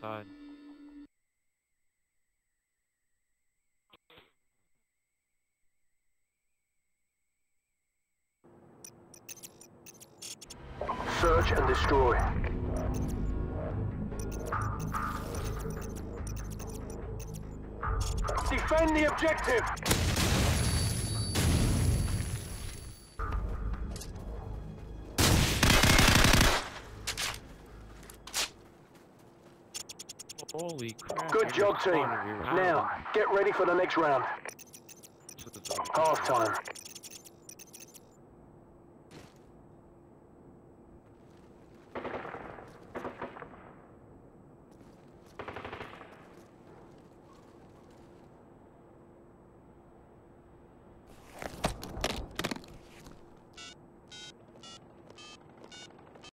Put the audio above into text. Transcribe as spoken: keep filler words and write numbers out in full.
outside. Search and destroy. Defend the objective! Holy crap. Good job, team. Now, get ready for the next round. Half time.